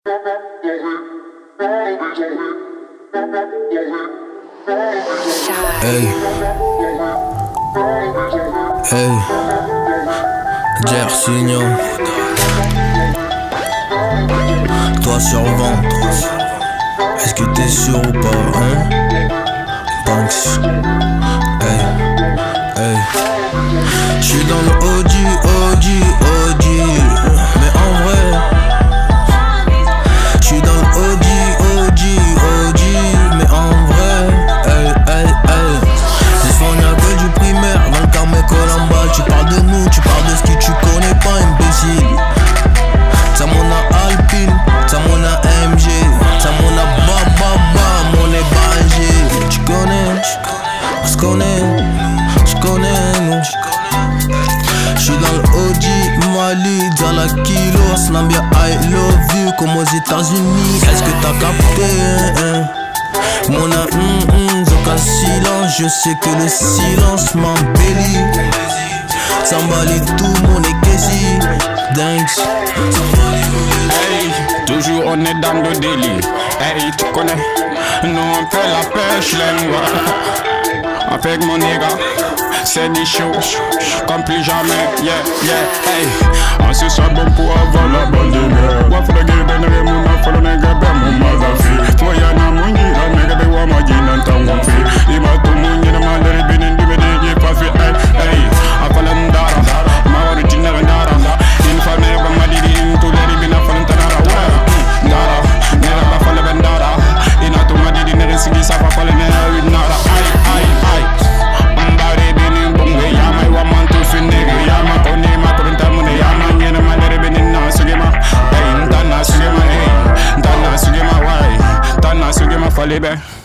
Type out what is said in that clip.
Hey, hey, Gersinnho. Toi sur vent, est-ce que t'es sûr ou pas, hein? Banks, hey, hey. J'suis dans le Audi, mais en vrai, j'suis dans le Audi, mais en vrai, hey, hey, hey. Les soins que du primaire, dans le carmé Colamba. Tu parles de nous, tu parles de ce que tu connais pas, imbécile. Ça m'en a Alpine, ça m'en a MG, ça m'en a Baba, mon ébangé. Tu connais, on se connaît, tu connais nous. J'suis dans le Audi, Mali, dans la kilo, Snambia, I love you, comme aux États-Unis. Est-ce que t'as capté, Mon aucun silence, je sais que le silence m'embellit. S'emballe tout mon équesi, thanks. Hey, toujours on est dans le délit. Hey, tu connais, nous on fait la pêche, avec mon nègre, c'est des shows, comme plus jamais, yeah, hey. On se soit bon pour avoir la bonne guerre. Wa fala guerre, nègre, mon affaire, nègre, ben mon magafi. Toi y'a na mon nègre, nègre, ben wa ma guine, n'entend mon fille. Il m'a tout mon nègre, ma lère, binin, du béné, j'ai pas fait, hey. Afala ndara, ma original ndara. Une femme, nègre, ma didi, une tout l'air, bina, fala ntanara, ouais. Ndara, nègre, ba fala ben ndara. Il a tout ma didi, nègre, sigi, sa fa fala nègre, nara, ay. Mbare binin, bongo, yama, wa mantu, fin nègre, yama, kone, ma korenta, mune, yama, nyene, ma lère, binin, na, sugema, hey, ntana, sugema, hey, ntana, sugema, ouais, ntana, sugema, fale, ben.